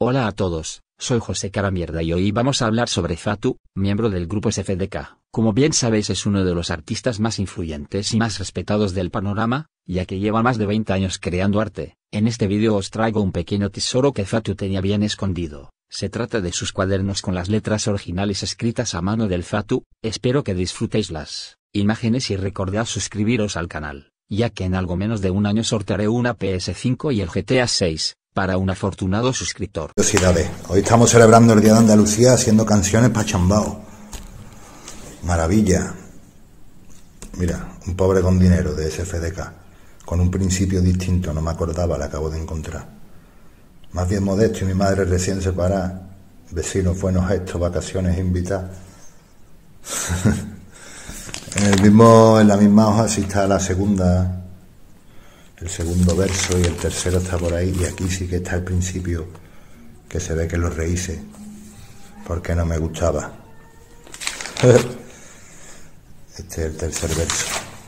Hola a todos, soy José Caramierda y hoy vamos a hablar sobre Fatu, miembro del grupo SFDK. Como bien sabéis, es uno de los artistas más influyentes y más respetados del panorama, ya que lleva más de 20 años creando arte. En este vídeo os traigo un pequeño tesoro que Fatu tenía bien escondido. Se trata de sus cuadernos con las letras originales escritas a mano del Fatu. Espero que disfrutéis las imágenes y recordad suscribiros al canal, ya que en algo menos de un año sortearé una PS5 y el GTA 6. Para un afortunado suscriptor. Curiosidades. Hoy estamos celebrando el Día de Andalucía haciendo canciones pa' chambao. Maravilla. Mira, un pobre con dinero de SFDK. Con un principio distinto, no me acordaba, la acabo de encontrar. Más bien modesto y mi madre recién separada. Vecinos, buenos gestos, vacaciones invitadas. En la misma hoja sí está la segunda. El segundo verso y el tercero está por ahí, y aquí sí que está el principio, que se ve que lo rehice porque no me gustaba. Este es el tercer verso.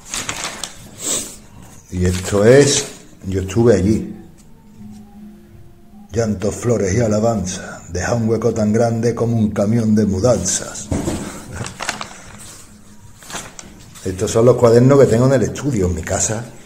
Y esto es: yo estuve allí. Llantos, flores y alabanza, deja un hueco tan grande como un camión de mudanzas. Estos son los cuadernos que tengo en el estudio, en mi casa.